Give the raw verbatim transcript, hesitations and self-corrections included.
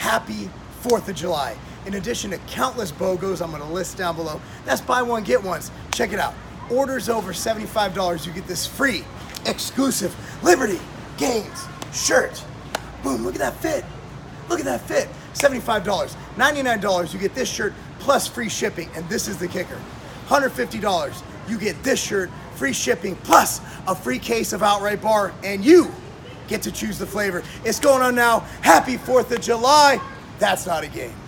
happy fourth of July. In addition to countless BOGOs I'm gonna list down below, that's buy one, get ones. Check it out. Orders over seventy-five dollars, you get this free, exclusive Liberty Games shirt. Boom, look at that fit. Look at that fit. seventy-five dollars. ninety-nine dollars, you get this shirt plus free shipping, and this is the kicker. one hundred fifty dollars, you get this shirt, free shipping, plus a free case of Outright Bar, and you get to choose the flavor. It's going on now. Happy fourth of July. That's not a game.